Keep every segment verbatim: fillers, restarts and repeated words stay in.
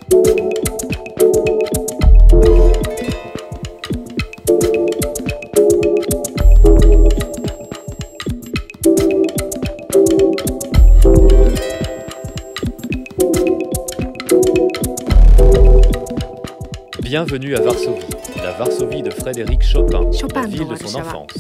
Bienvenue à Varsovie, la Varsovie de Frédéric Chopin, la ville de son enfance.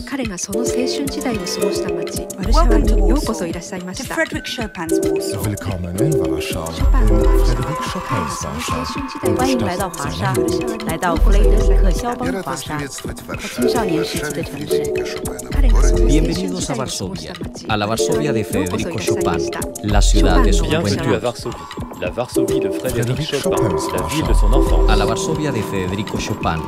Welcome to Frédéric Chopin's Warsaw. Willkommen in Warschau, in Frédéric Chopin's Warschau. 欢迎来到华沙，来到弗雷德里克·肖邦华沙，青少年时期的城市。 Bienvenidos a Varsovia, a la Varsovia de Federico Chopin, la ciudad de su Bienvenue à Varsovie, la Varsovie de Frédéric Chopin, la ville de son enfance. A la Varsovia de Federico Chopin.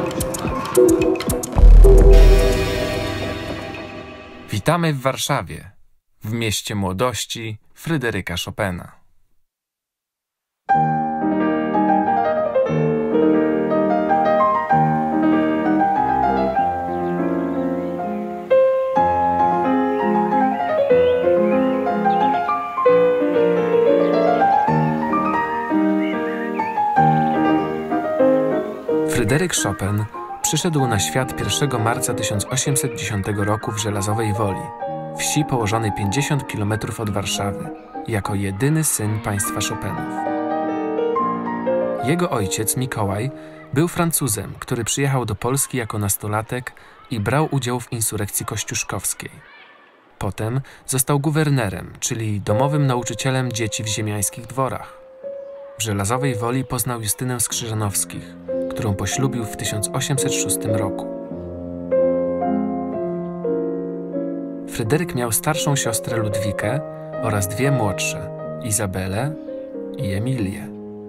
Witamy w Warszawie, w mieście młodości Fryderyka Chopina. Fryderyk Chopin przyszedł na świat pierwszego marca tysiąc osiemset dziesiątego roku w Żelazowej Woli, wsi położonej pięćdziesiąt kilometrów od Warszawy, jako jedyny syn państwa Chopinów. Jego ojciec, Mikołaj, był Francuzem, który przyjechał do Polski jako nastolatek i brał udział w insurekcji kościuszkowskiej. Potem został guwernerem, czyli domowym nauczycielem dzieci w ziemiańskich dworach. W Żelazowej Woli poznał Justynę z Krzyżanowskich, którą poślubił w tysiąc osiemset szóstym roku. Fryderyk miał starszą siostrę Ludwikę oraz dwie młodsze, Izabelę i Emilię.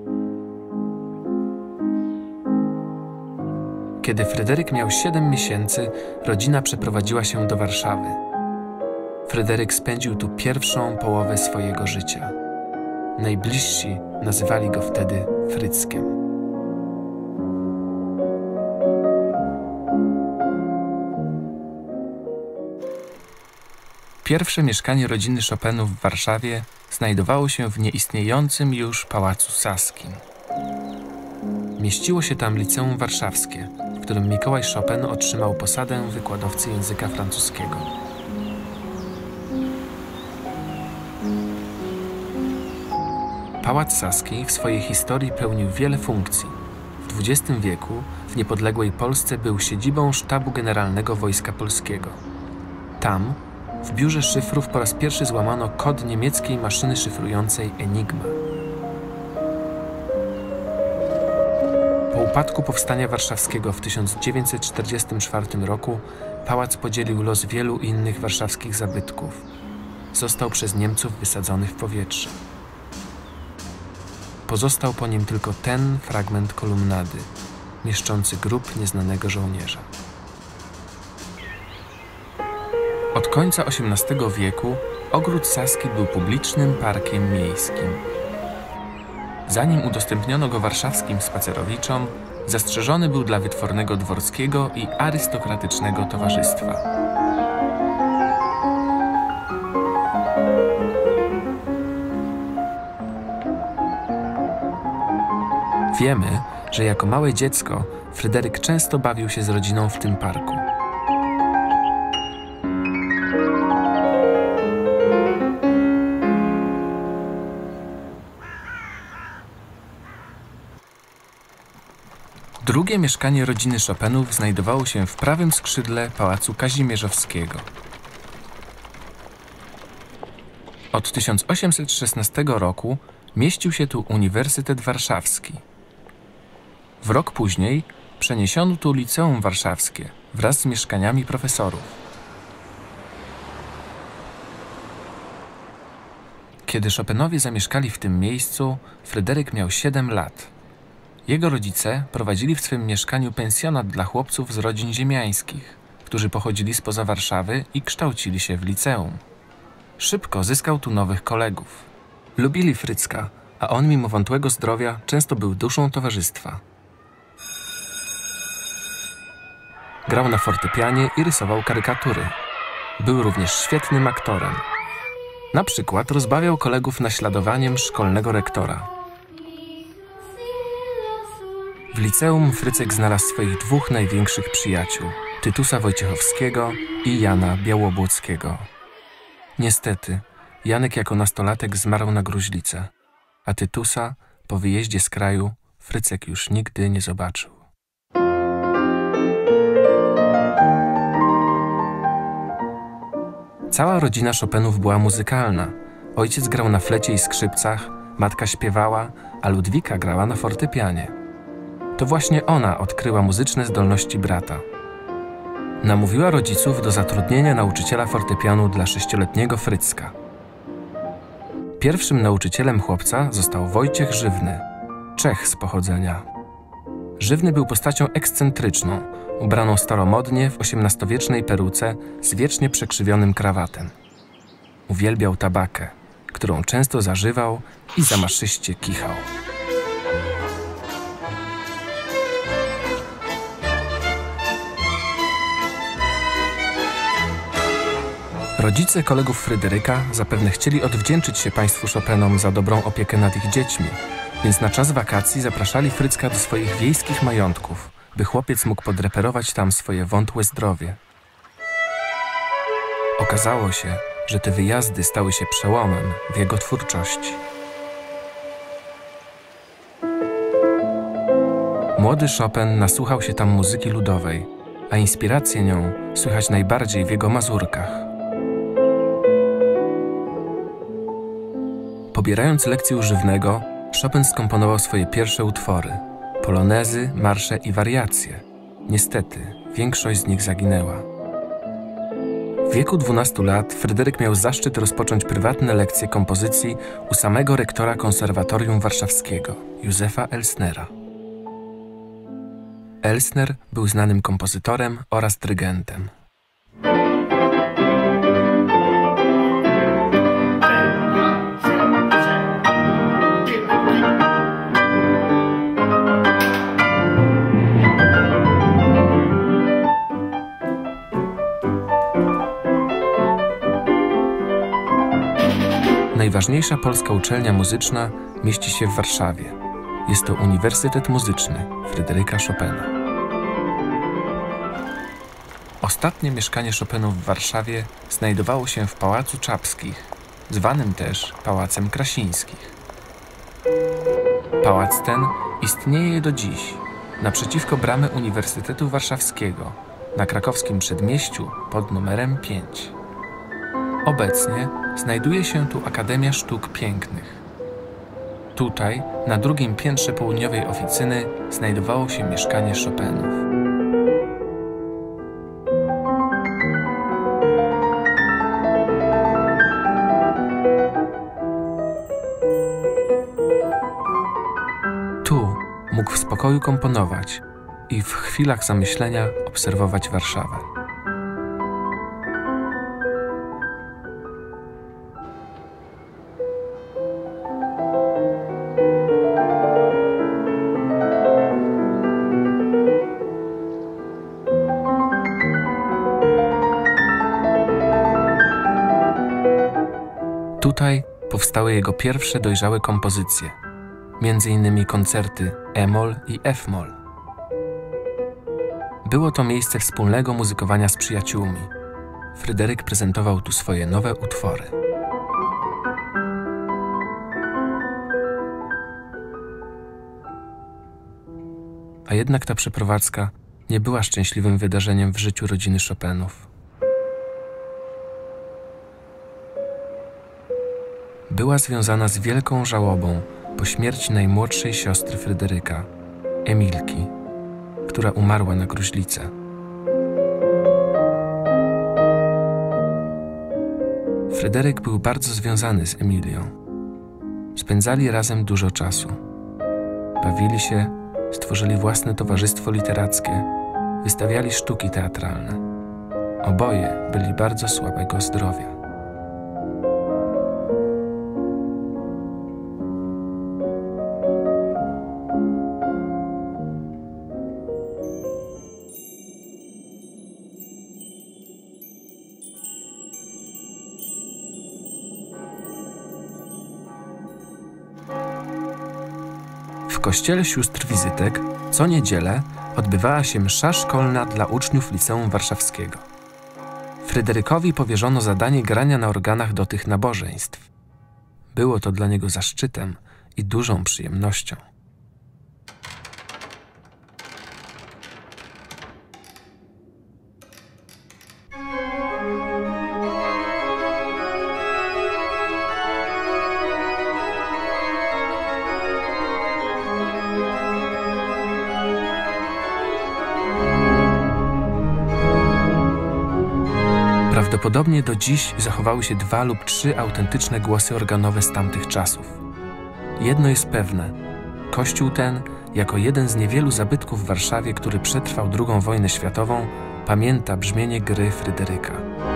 Kiedy Fryderyk miał siedem miesięcy, rodzina przeprowadziła się do Warszawy. Fryderyk spędził tu pierwszą połowę swojego życia. Najbliżsi nazywali go wtedy Fryckiem. Pierwsze mieszkanie rodziny Chopinów w Warszawie znajdowało się w nieistniejącym już Pałacu Saskim. Mieściło się tam Liceum Warszawskie, w którym Mikołaj Chopin otrzymał posadę wykładowcy języka francuskiego. Pałac Saski w swojej historii pełnił wiele funkcji. W dwudziestym wieku w niepodległej Polsce był siedzibą Sztabu Generalnego Wojska Polskiego. Tam, w biurze szyfrów, po raz pierwszy złamano kod niemieckiej maszyny szyfrującej Enigma. Po upadku Powstania Warszawskiego w tysiąc dziewięćset czterdziestym czwartym roku pałac podzielił los wielu innych warszawskich zabytków. Został przez Niemców wysadzony w powietrze. Pozostał po nim tylko ten fragment kolumnady, mieszczący grób nieznanego żołnierza. Od końca osiemnastego wieku Ogród Saski był publicznym parkiem miejskim. Zanim udostępniono go warszawskim spacerowiczom, zastrzeżony był dla wytwornego dworskiego i arystokratycznego towarzystwa. Wiemy, że jako małe dziecko Fryderyk często bawił się z rodziną w tym parku. Drugie mieszkanie rodziny Chopinów znajdowało się w prawym skrzydle Pałacu Kazimierzowskiego. Od tysiąc osiemset szesnastego roku mieścił się tu Uniwersytet Warszawski. W rok później przeniesiono tu Liceum Warszawskie wraz z mieszkaniami profesorów. Kiedy Chopinowie zamieszkali w tym miejscu, Fryderyk miał siedem lat. Jego rodzice prowadzili w swym mieszkaniu pensjonat dla chłopców z rodzin ziemiańskich, którzy pochodzili spoza Warszawy i kształcili się w liceum. Szybko zyskał tu nowych kolegów. Lubili Frycka, a on mimo wątłego zdrowia często był duszą towarzystwa. Grał na fortepianie i rysował karykatury. Był również świetnym aktorem. Na przykład rozbawiał kolegów naśladowaniem szkolnego rektora. W liceum Frycek znalazł swoich dwóch największych przyjaciół, Tytusa Wojciechowskiego i Jana Białobłockiego. Niestety, Janek jako nastolatek zmarł na gruźlicę, a Tytusa po wyjeździe z kraju Frycek już nigdy nie zobaczył. Cała rodzina Chopinów była muzykalna. Ojciec grał na flecie i skrzypcach, matka śpiewała, a Ludwika grała na fortepianie. To właśnie ona odkryła muzyczne zdolności brata. Namówiła rodziców do zatrudnienia nauczyciela fortepianu dla sześcioletniego Frycka. Pierwszym nauczycielem chłopca został Wojciech Żywny, Czech z pochodzenia. Żywny był postacią ekscentryczną, ubraną staromodnie w osiemnastowiecznej peruce z wiecznie przekrzywionym krawatem. Uwielbiał tabakę, którą często zażywał i zamaszyście kichał. Rodzice kolegów Fryderyka zapewne chcieli odwdzięczyć się państwu Chopinom za dobrą opiekę nad ich dziećmi, więc na czas wakacji zapraszali Frycka do swoich wiejskich majątków, by chłopiec mógł podreperować tam swoje wątłe zdrowie. Okazało się, że te wyjazdy stały się przełomem w jego twórczości. Młody Chopin nasłuchał się tam muzyki ludowej, a inspirację nią słychać najbardziej w jego mazurkach. Pobierając lekcję u Żywnego, Chopin skomponował swoje pierwsze utwory – polonezy, marsze i wariacje. Niestety, większość z nich zaginęła. W wieku dwunastu lat Fryderyk miał zaszczyt rozpocząć prywatne lekcje kompozycji u samego rektora Konserwatorium Warszawskiego, Józefa Elsnera. Elsner był znanym kompozytorem oraz dyrygentem. Najważniejsza polska uczelnia muzyczna mieści się w Warszawie. Jest to Uniwersytet Muzyczny Fryderyka Chopina. Ostatnie mieszkanie Chopinów w Warszawie znajdowało się w Pałacu Czapskich, zwanym też Pałacem Krasińskich. Pałac ten istnieje do dziś, naprzeciwko bramy Uniwersytetu Warszawskiego, na krakowskim przedmieściu pod numerem pięć. Obecnie znajduje się tu Akademia Sztuk Pięknych. Tutaj, na drugim piętrze południowej oficyny, znajdowało się mieszkanie Chopinów. Tu mógł w spokoju komponować i w chwilach zamyślenia obserwować Warszawę. Tutaj powstały jego pierwsze dojrzałe kompozycje, między innymi koncerty e-moll i f-moll. Było to miejsce wspólnego muzykowania z przyjaciółmi. Fryderyk prezentował tu swoje nowe utwory. A jednak ta przeprowadzka nie była szczęśliwym wydarzeniem w życiu rodziny Chopinów. Była związana z wielką żałobą po śmierci najmłodszej siostry Fryderyka, Emilki, która umarła na gruźlicę. Fryderyk był bardzo związany z Emilią. Spędzali razem dużo czasu. Bawili się, stworzyli własne towarzystwo literackie, wystawiali sztuki teatralne. Oboje byli bardzo słabego zdrowia. W kościele sióstr Wizytek Co niedzielę odbywała się msza szkolna dla uczniów Liceum Warszawskiego. Fryderykowi powierzono zadanie grania na organach do tych nabożeństw. Było to dla niego zaszczytem i dużą przyjemnością. Prawdopodobnie do dziś zachowały się dwa lub trzy autentyczne głosy organowe z tamtych czasów. Jedno jest pewne. Kościół ten, jako jeden z niewielu zabytków w Warszawie, który przetrwał drugą wojnę światową, pamięta brzmienie gry Fryderyka.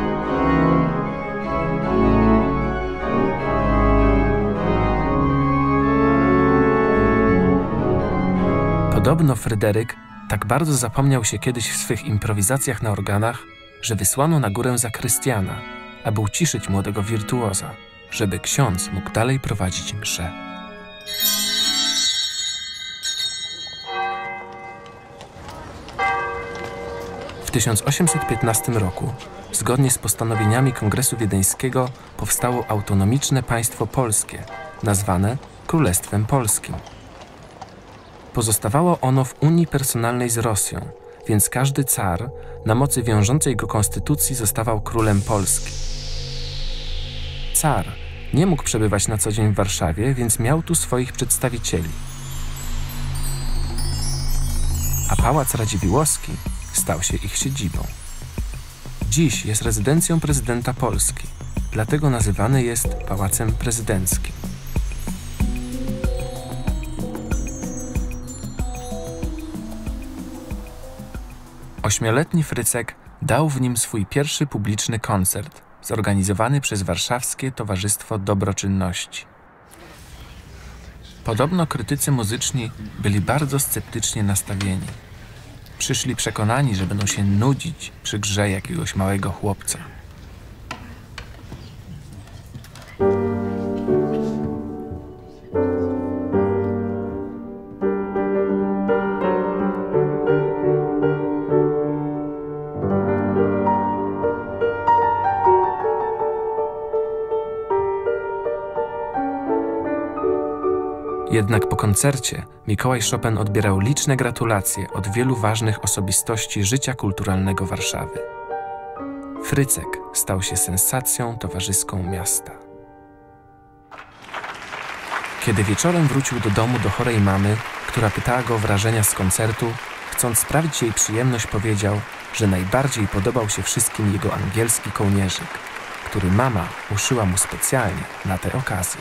Podobno Fryderyk tak bardzo zapomniał się kiedyś w swych improwizacjach na organach, że wysłano na górę zakrystiana, aby uciszyć młodego wirtuoza, żeby ksiądz mógł dalej prowadzić mszę. W tysiąc osiemset piętnastym roku, zgodnie z postanowieniami Kongresu Wiedeńskiego, powstało autonomiczne państwo polskie, nazwane Królestwem Polskim. Pozostawało ono w unii personalnej z Rosją, więc każdy car na mocy wiążącej go konstytucji zostawał królem Polski. Car nie mógł przebywać na co dzień w Warszawie, więc miał tu swoich przedstawicieli. A Pałac Radziwiłłowski stał się ich siedzibą. Dziś jest rezydencją prezydenta Polski, dlatego nazywany jest Pałacem Prezydenckim. Ośmioletni Frycek dał w nim swój pierwszy publiczny koncert, zorganizowany przez Warszawskie Towarzystwo Dobroczynności. Podobno krytycy muzyczni byli bardzo sceptycznie nastawieni. Przyszli przekonani, że będą się nudzić przy grze jakiegoś małego chłopca. Jednak po koncercie Mikołaj Chopin odbierał liczne gratulacje od wielu ważnych osobistości życia kulturalnego Warszawy. Frycek stał się sensacją towarzyską miasta. Kiedy wieczorem wrócił do domu do chorej mamy, która pytała go o wrażenia z koncertu, chcąc sprawić jej przyjemność, powiedział, że najbardziej podobał się wszystkim jego angielski kołnierzyk, który mama uszyła mu specjalnie na tę okazję.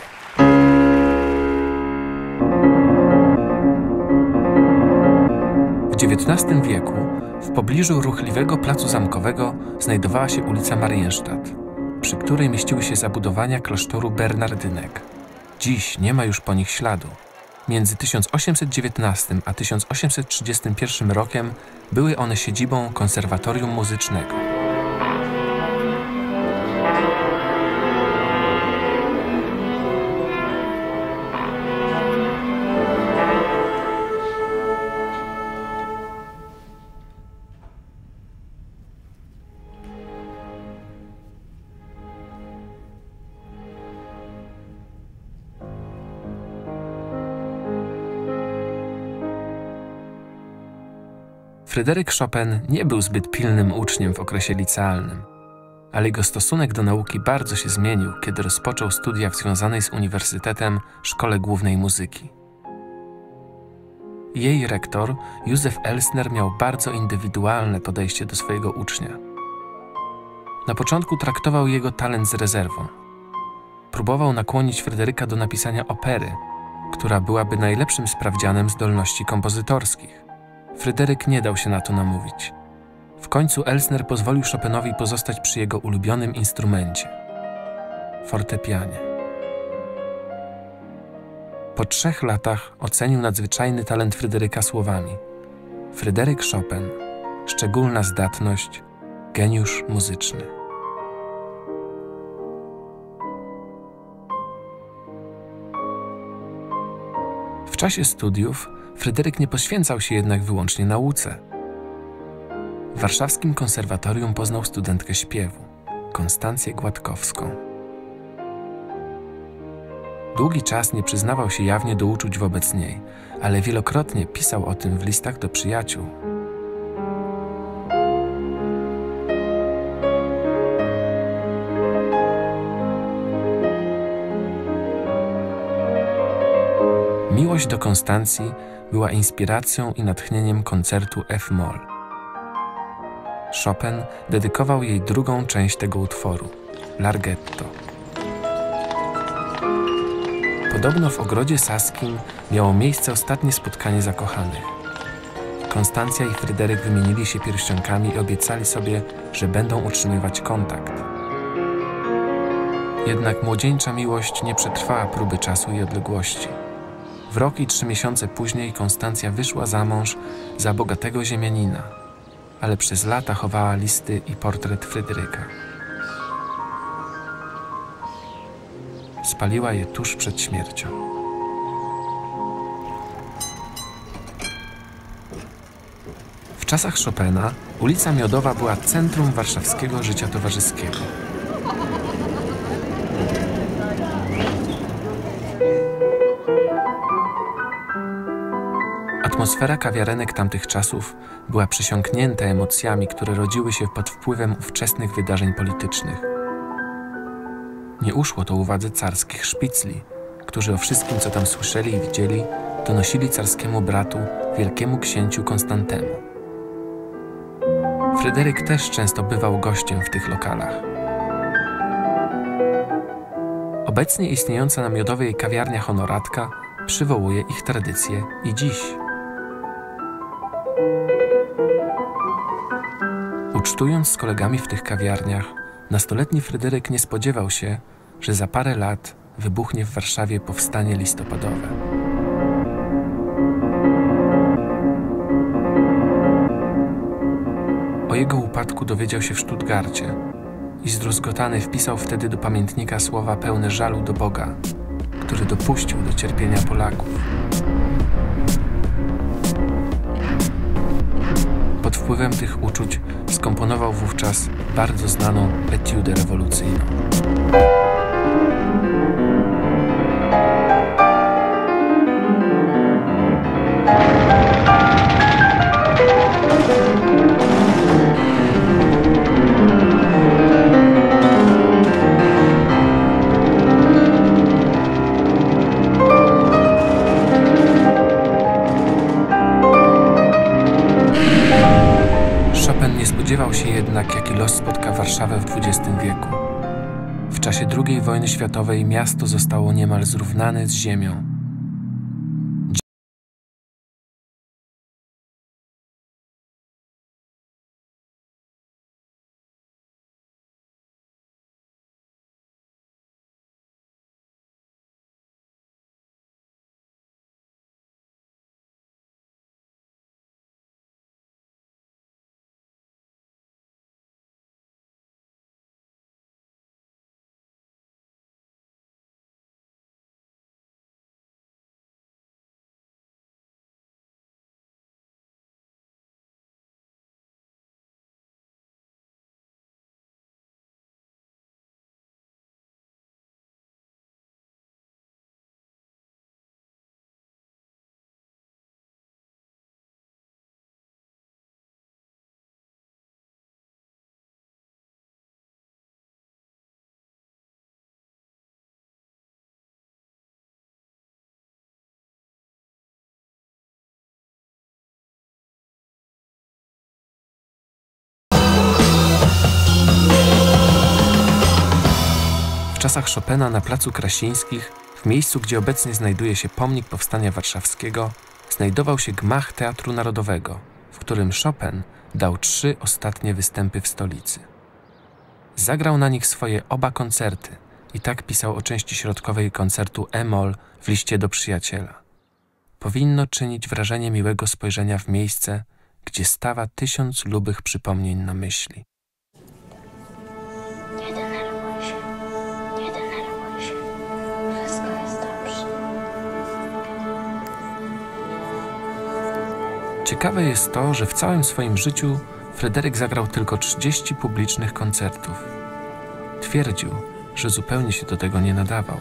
W dziewiętnastym wieku w pobliżu ruchliwego placu zamkowego znajdowała się ulica Marienstadt, przy której mieściły się zabudowania klasztoru Bernardynek. Dziś nie ma już po nich śladu. Między tysiąc osiemset dziewiętnastym a tysiąc osiemset trzydziestym pierwszym rokiem były one siedzibą konserwatorium muzycznego. Fryderyk Chopin nie był zbyt pilnym uczniem w okresie licealnym, ale jego stosunek do nauki bardzo się zmienił, kiedy rozpoczął studia w związanej z uniwersytetem Szkole Głównej Muzyki. Jej rektor, Józef Elsner, miał bardzo indywidualne podejście do swojego ucznia. Na początku traktował jego talent z rezerwą. Próbował nakłonić Fryderyka do napisania opery, która byłaby najlepszym sprawdzianem zdolności kompozytorskich. Fryderyk nie dał się na to namówić. W końcu Elsner pozwolił Chopinowi pozostać przy jego ulubionym instrumencie – fortepianie. Po trzech latach ocenił nadzwyczajny talent Fryderyka słowami: Fryderyk Chopin, szczególna zdatność, geniusz muzyczny. W czasie studiów Fryderyk nie poświęcał się jednak wyłącznie nauce. W warszawskim konserwatorium poznał studentkę śpiewu, Konstancję Gładkowską. Długi czas nie przyznawał się jawnie do uczuć wobec niej, ale wielokrotnie pisał o tym w listach do przyjaciół. Miłość do Konstancji była inspiracją i natchnieniem koncertu F-moll. Chopin dedykował jej drugą część tego utworu, Larghetto. Podobno w ogrodzie saskim miało miejsce ostatnie spotkanie zakochanych. Konstancja i Fryderyk wymienili się pierścionkami i obiecali sobie, że będą utrzymywać kontakt. Jednak młodzieńcza miłość nie przetrwała próby czasu i odległości. W rok i trzy miesiące później Konstancja wyszła za mąż za bogatego ziemianina, ale przez lata chowała listy i portret Fryderyka. Spaliła je tuż przed śmiercią. W czasach Chopina ulica Miodowa była centrum warszawskiego życia towarzyskiego. Atmosfera kawiarenek tamtych czasów była przesiąknięta emocjami, które rodziły się pod wpływem ówczesnych wydarzeń politycznych. Nie uszło to uwadze carskich szpicli, którzy o wszystkim, co tam słyszeli i widzieli, donosili carskiemu bratu, wielkiemu księciu Konstantemu. Fryderyk też często bywał gościem w tych lokalach. Obecnie istniejąca na Miodowej kawiarnia Honoratka przywołuje ich tradycje i dziś. Ucztując z kolegami w tych kawiarniach, nastoletni Fryderyk nie spodziewał się, że za parę lat wybuchnie w Warszawie powstanie listopadowe. O jego upadku dowiedział się w Stuttgarcie i zdruzgotany wpisał wtedy do pamiętnika słowa pełne żalu do Boga, który dopuścił do cierpienia Polaków. Pod wpływem tych uczuć skomponował wówczas bardzo znaną etiudę rewolucyjną. Chopin nie spodziewał się jednak, jaki los spotka Warszawę w dwudziestym wieku. W czasie drugiej wojny światowej miasto zostało niemal zrównane z ziemią. W czasach Chopina na Placu Krasińskich, w miejscu, gdzie obecnie znajduje się pomnik Powstania Warszawskiego, znajdował się gmach Teatru Narodowego, w którym Chopin dał trzy ostatnie występy w stolicy. Zagrał na nich swoje oba koncerty i tak pisał o części środkowej koncertu E-moll w liście do przyjaciela. Powinno czynić wrażenie miłego spojrzenia w miejsce, gdzie stawa tysiąc lubych przypomnień na myśli. Ciekawe jest to, że w całym swoim życiu Fryderyk zagrał tylko trzydzieści publicznych koncertów. Twierdził, że zupełnie się do tego nie nadawał.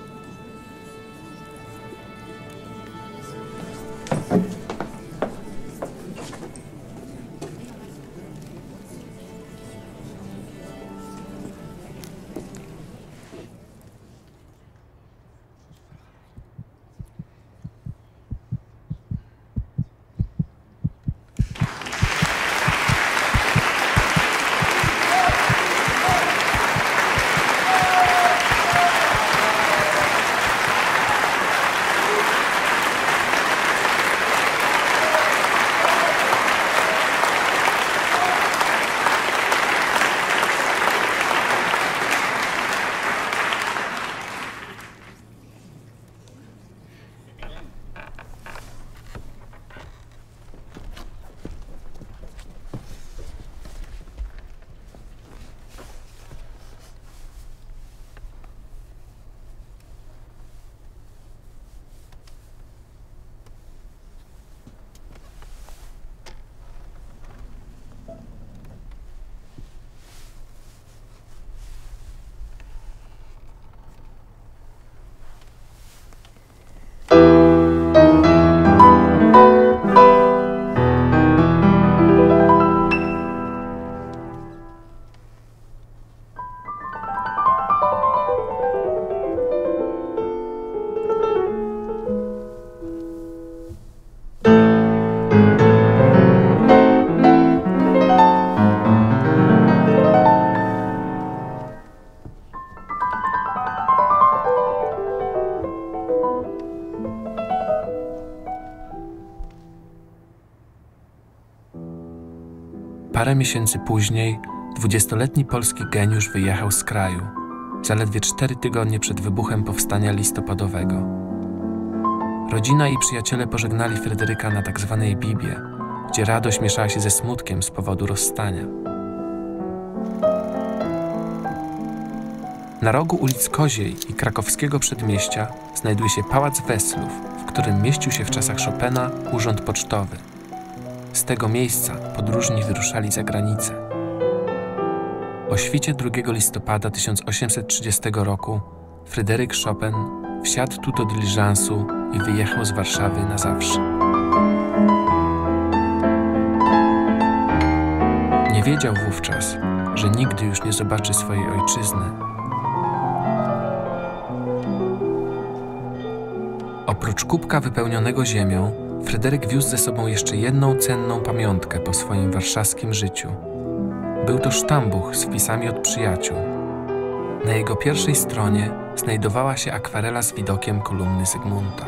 Parę miesięcy później dwudziestoletni polski geniusz wyjechał z kraju, zaledwie cztery tygodnie przed wybuchem powstania listopadowego. Rodzina i przyjaciele pożegnali Fryderyka na tak zwanej Bibie, gdzie radość mieszała się ze smutkiem z powodu rozstania. Na rogu ulic Koziej i krakowskiego przedmieścia znajduje się Pałac Weslów, w którym mieścił się w czasach Chopina urząd pocztowy. Z tego miejsca podróżni wyruszali za granicę. O świcie drugiego listopada tysiąc osiemset trzydziestego roku Fryderyk Chopin wsiadł tu do dyliżansu i wyjechał z Warszawy na zawsze. Nie wiedział wówczas, że nigdy już nie zobaczy swojej ojczyzny. Oprócz kubka wypełnionego ziemią, Fryderyk wiózł ze sobą jeszcze jedną cenną pamiątkę po swoim warszawskim życiu. Był to sztambuch z wpisami od przyjaciół. Na jego pierwszej stronie znajdowała się akwarela z widokiem kolumny Zygmunta.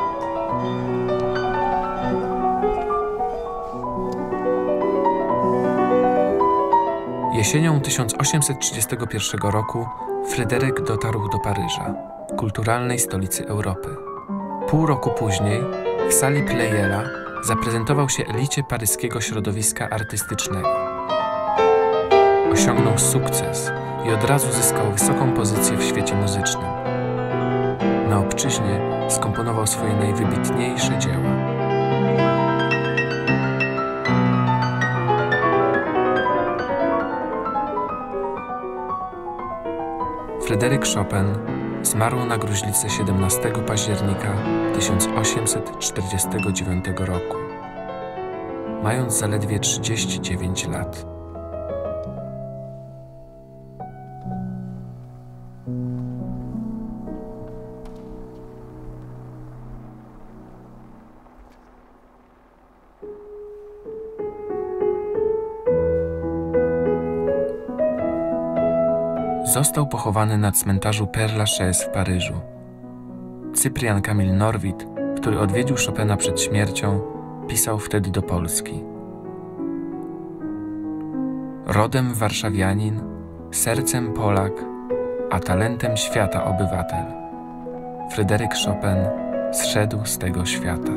Jesienią tysiąc osiemset trzydziestego pierwszego roku Fryderyk dotarł do Paryża, kulturalnej stolicy Europy. Pół roku później w sali Pleyela zaprezentował się elicie paryskiego środowiska artystycznego. Osiągnął sukces i od razu zyskał wysoką pozycję w świecie muzycznym. Na obczyźnie skomponował swoje najwybitniejsze dzieła. Fryderyk Chopin zmarł na gruźlicę siedemnastego października tysiąc osiemset czterdziestego dziewiątego roku, mając zaledwie trzydzieści dziewięć lat. Został pochowany na cmentarzu Père Lachaise w Paryżu. Cyprian Kamil Norwid, który odwiedził Chopina przed śmiercią, pisał wtedy do Polski. Rodem warszawianin, sercem Polak, a talentem świata obywatel. Fryderyk Chopin zszedł z tego świata.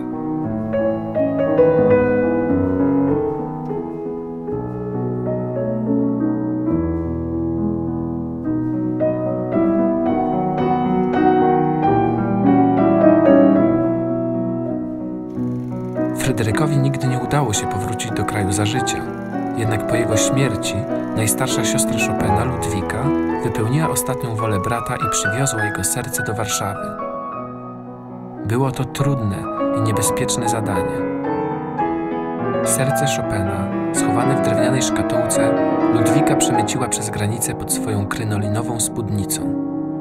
Fryderykowi nigdy nie udało się powrócić do kraju za życia. Jednak po jego śmierci najstarsza siostra Chopina, Ludwika, wypełniła ostatnią wolę brata i przywiozła jego serce do Warszawy. Było to trudne i niebezpieczne zadanie. Serce Chopina, schowane w drewnianej szkatułce, Ludwika przemyciła przez granicę pod swoją krynolinową spódnicą.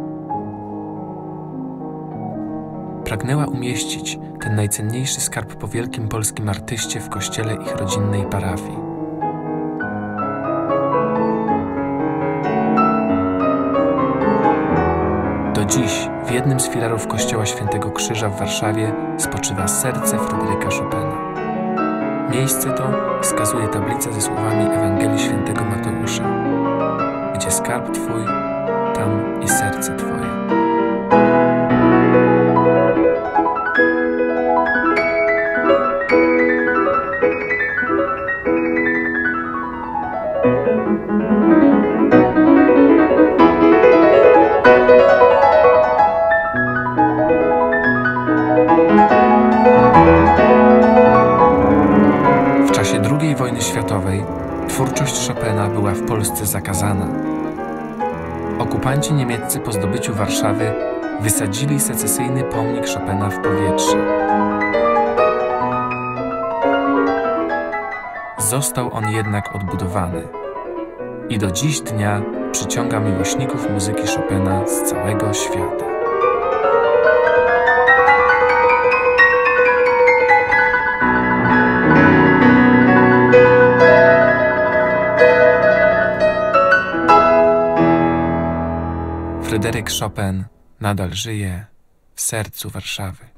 Pragnęła umieścić ten najcenniejszy skarb po wielkim polskim artyście w kościele ich rodzinnej parafii. Do dziś w jednym z filarów kościoła Świętego Krzyża w Warszawie spoczywa serce Fryderyka Chopina. Miejsce to wskazuje tablica ze słowami Ewangelii Świętego Mateusza: gdzie skarb Twój, tam i serce Twoje. W czasie drugiej wojny światowej twórczość Chopina była w Polsce zakazana. Okupanci niemieccy po zdobyciu Warszawy wysadzili secesyjny pomnik Chopina w powietrze. Został on jednak odbudowany i do dziś dnia przyciąga miłośników muzyki Chopina z całego świata. Fryderyk Chopin nadal żyje w sercu Warszawy.